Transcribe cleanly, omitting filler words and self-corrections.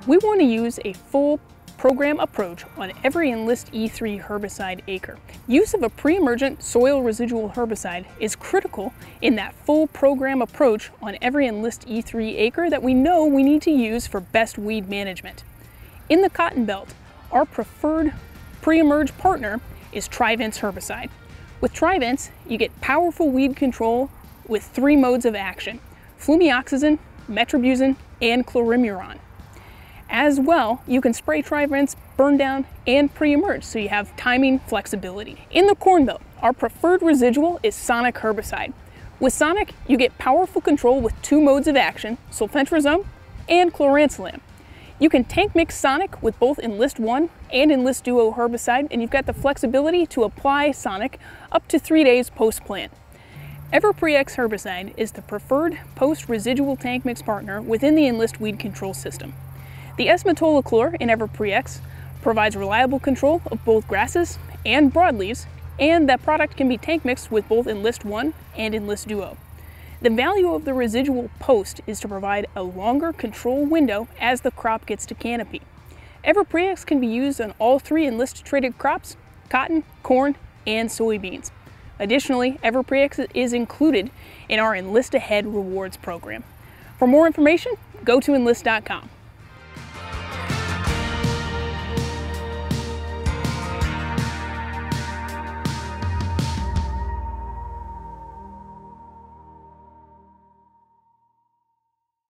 We want to use a full program approach on every Enlist E3 herbicide acre. Use of a pre-emergent soil residual herbicide is critical in that full program approach on every Enlist E3 acre that we know we need to use for best weed management. In the cotton belt, our preferred pre-emerge partner is Trivence herbicide. With Trivence, you get powerful weed control with 3 modes of action: flumioxazin, metribuzin, and chlorimuron. As well, you can spray Trivence, burn down, and pre-emerge, so you have timing flexibility. In the corn belt, our preferred residual is Sonic herbicide. With Sonic, you get powerful control with 2 modes of action, sulfentrazone and chlorantzalam. You can tank mix Sonic with both Enlist 1 and Enlist Duo herbicide, and you've got the flexibility to apply Sonic up to 3 days post-plant. EverPreX herbicide is the preferred post-residual tank mix partner within the Enlist weed control system. The S-metolachlor in EverPreX provides reliable control of both grasses and broadleaves, and that product can be tank mixed with both Enlist 1 and Enlist Duo. The value of the residual post is to provide a longer control window as the crop gets to canopy. EverPreX can be used on all 3 Enlist traded crops: cotton, corn, and soybeans. Additionally, EverPreX is included in our Enlist Ahead rewards program. For more information, go to enlist.com.